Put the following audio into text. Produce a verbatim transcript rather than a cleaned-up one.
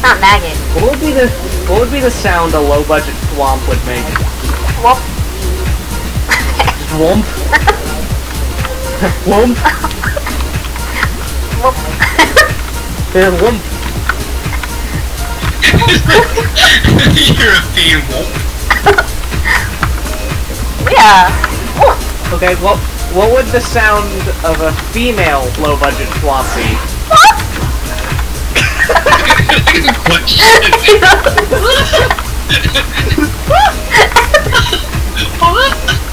not maggot. What would be the what would be the sound a low budget Thwomp would make? Thwomp. Thwomp. Thwomp. Thwomp. Yeah, Thwomp. European womp. Yeah. Thwomp. Okay, what what would the sound of a female low budget Thwomp be? What shit? What?